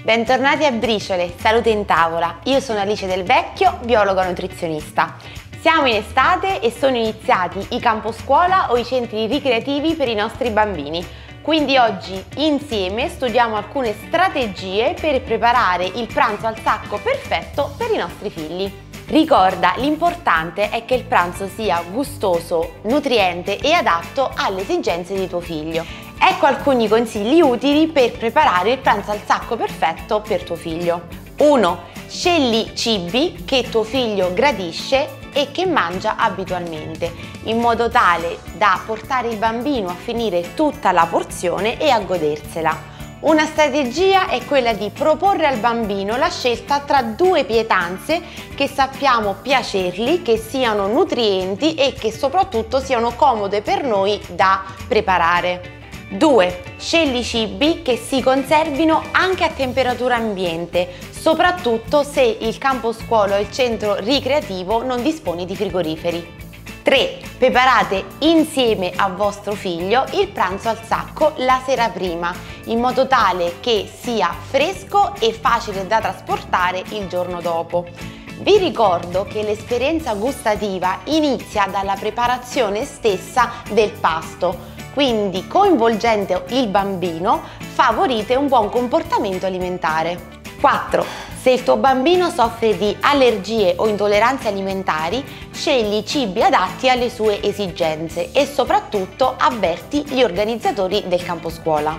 Bentornati a Briciole, Salute in Tavola. Io sono Alice Del Vecchio, biologa nutrizionista. Siamo in estate e sono iniziati i campo scuola o i centri ricreativi per i nostri bambini. Quindi oggi insieme studiamo alcune strategie per preparare il pranzo al sacco perfetto per i nostri figli. Ricorda, l'importante è che il pranzo sia gustoso, nutriente e adatto alle esigenze di tuo figlio. Ecco alcuni consigli utili per preparare il pranzo al sacco perfetto per tuo figlio. 1. Scegli cibi che tuo figlio gradisce e che mangia abitualmente, in modo tale da portare il bambino a finire tutta la porzione e a godersela. Una strategia è quella di proporre al bambino la scelta tra due pietanze che sappiamo piacergli, che siano nutrienti e che soprattutto siano comode per noi da preparare. 2. Scegli cibi che si conservino anche a temperatura ambiente, soprattutto se il campo scuola o il centro ricreativo non dispone di frigoriferi. 3. Preparate insieme a vostro figlio il pranzo al sacco la sera prima, in modo tale che sia fresco e facile da trasportare il giorno dopo. Vi ricordo che l'esperienza gustativa inizia dalla preparazione stessa del pasto, quindi coinvolgendo il bambino favorite un buon comportamento alimentare. 4. Se il tuo bambino soffre di allergie o intolleranze alimentari, scegli cibi adatti alle sue esigenze e soprattutto avverti gli organizzatori del campo scuola.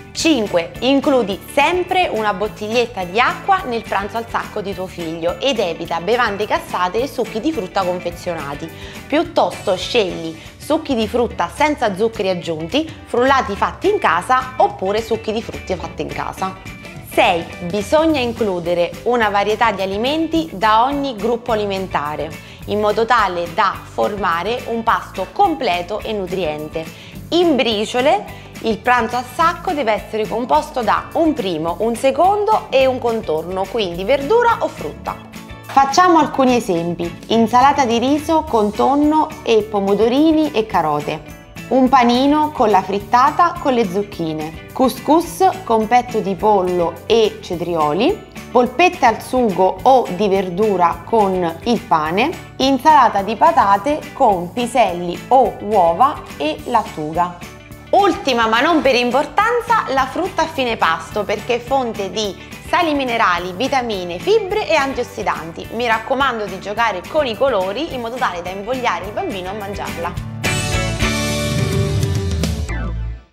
5. Includi sempre una bottiglietta di acqua nel pranzo al sacco di tuo figlio ed evita bevande gassate e succhi di frutta confezionati. Piuttosto scegli succhi di frutta senza zuccheri aggiunti, frullati fatti in casa oppure succhi di frutta fatti in casa. 6. Bisogna includere una varietà di alimenti da ogni gruppo alimentare, in modo tale da formare un pasto completo e nutriente. In Briciole il pranzo a sacco deve essere composto da un primo, un secondo e un contorno, quindi verdura o frutta. Facciamo alcuni esempi: insalata di riso con tonno e pomodorini e carote, un panino con la frittata con le zucchine, couscous con petto di pollo e cetrioli, polpette al sugo o di verdura con il pane, insalata di patate con piselli o uova e lattuga. Ultima ma non per importanza, la frutta a fine pasto, perché è fonte di sali minerali, vitamine, fibre e antiossidanti. Mi raccomando di giocare con i colori in modo tale da invogliare il bambino a mangiarla.